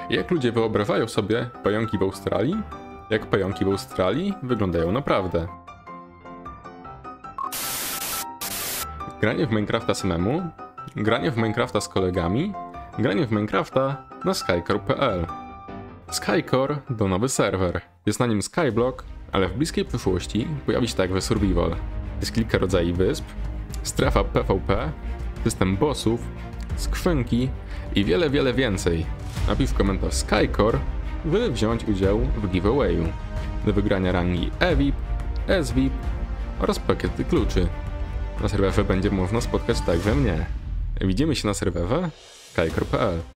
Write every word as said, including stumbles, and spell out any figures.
Jak ludzie wyobrażają sobie pająki w Australii? Jak pająki w Australii wyglądają naprawdę? Granie w Minecrafta samemu, granie w Minecrafta z kolegami, granie w Minecrafta na skycore kropka p l. Skycore to nowy serwer. Jest na nim Skyblock, ale w bliskiej przyszłości pojawi się także Survival. Jest kilka rodzajów wysp, strefa P V P, system bossów, skrzynki i wiele, wiele więcej. Napisz w komentarz Skycore, by wziąć udział w giveawayu. Do wygrania rangi E V I P, S V I P oraz pakiety kluczy. Na serwerze będzie można spotkać także mnie. Widzimy się na serwerze skycore kropka p l.